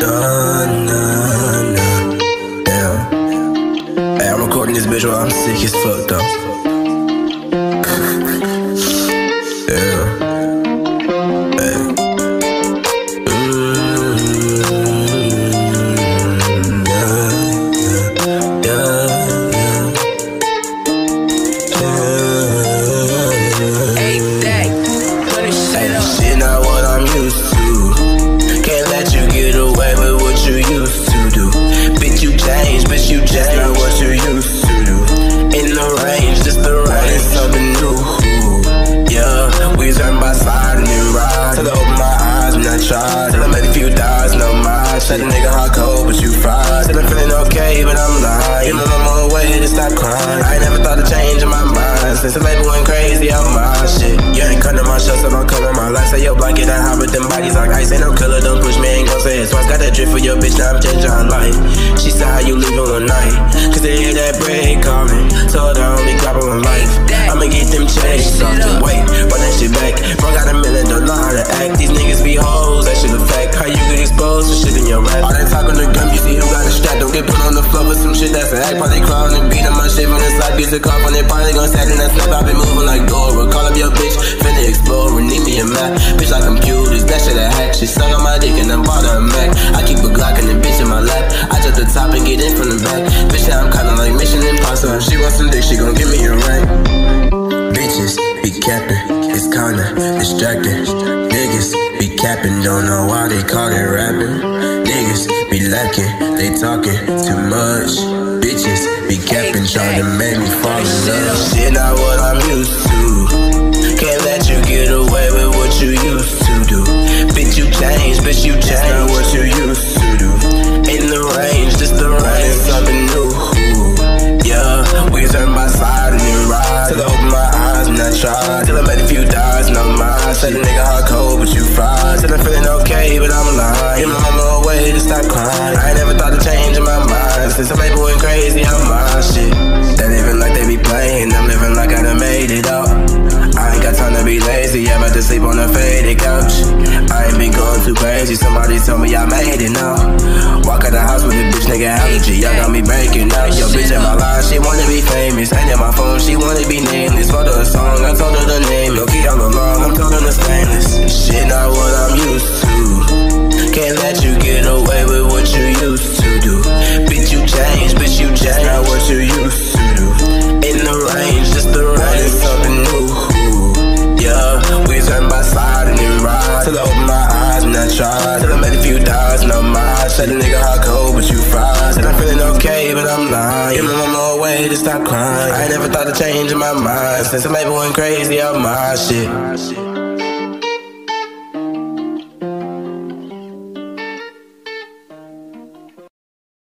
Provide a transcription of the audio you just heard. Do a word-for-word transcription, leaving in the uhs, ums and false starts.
done, nah, nah. Damn. Hey, I'm recording this bitch while I'm sick as fuck though. Yeah. Hey. Mm, yeah, yeah, yeah. Hey, Dak, put this shit Hey, up. shit not what I'm used to. Can't let you get away with what you used to do. Bitch, you changed, bitch, you changed. Not what you used to do. In the range, just the rain, something new. Yeah, we turn by side and then ride. Till I open my eyes when I try. Till I made a few dollars, no mind. Shut a nigga hot cold, but you fried. Till I'm feeling okay, but I'm lying. Give my mama a way to stop crying. I ain't never thought of changing my mind. Since the label went crazy on my shit. You ain't cutting my show, so don't cover my life. Say your blanket, I hide with them bodies like ice. Ain't no killer, don't push me, ain't gon' say it twice. Got that drip for your bitch, now I'm changing her life. She said how you leaving one night. Cause they hear that bread calling. Told her only grabbing one life. I'ma get them checks something. Wait, run that shit back. Bro got a million, don't know how to act. These niggas be hoes, that shit affect how you get exposed for shit in your rap. All that talk on the gun, you see who got a strap. Don't get put on the floor with some shit that's an act. Probably crying and beating my shit from the side. Beats a cop on it, probably gon' sat in that snap. I been moving like Dora. Call up your bitch, finna explore. Need me a map, bitch like computers. That shit a hack. She suck on my dick and I'm bought her a Mac. I keep a Glock and the bitch in my lap. I jump the top and get in from the back. Bitch, now I'm kinda like Mission Impossible. She wants some dick, she gon' give me a ring. Bitches be capping, it's kinda distracting. Niggas be capping, don't know why they call it rapping. Niggas be lacking, they talking too much. Bitches be capping, trying to make me fall in love. Shit not what I'm used to. Can't let you get away with what you used to do. Bitch, you changed, bitch, you changed. Not what you used to do. In the range, just the rain, something new. Yeah, we turn by side and then ride. Till I open my eyes and I try. Till I made a few dollars, no mind. Said a nigga hot cold, but you fried. Till I'm feeling okay, but I'm lying. Give my mama a way to stop crying. I ain't never thought of changing my mind. Since the label went crazy on my shit. They living like they be playing, I'm living like I done made it up. I ain't got time to be lazy, I'm about to sleep on a faded couch. I ain't been going too crazy, somebody told me I made it now. Walk out the house with a bitch, nigga allergy, y'all got me breaking out. Yo, bitch in my life, she wanna be famous. Ain't in my phone, she wanna be nameless. Wrote her a song, I told her the name. Low key all along, I'm told her the stainless. Shit not what I'm used to. Can't let you get away with what you used to do. Bitch, you changed, bitch, you changed. Not what you used to do. In the range, just the rain, something new. Yeah, we turn by side and then ride. Till I open my eyes and I try. Till I made a few dollars, no mind. Said a nigga hot cold, but you fried. Said I'm feeling okay, but I'm lying. Give my mama a way to stop crying. I ain't never thought of changing my mind. Since the label went crazy on my shit.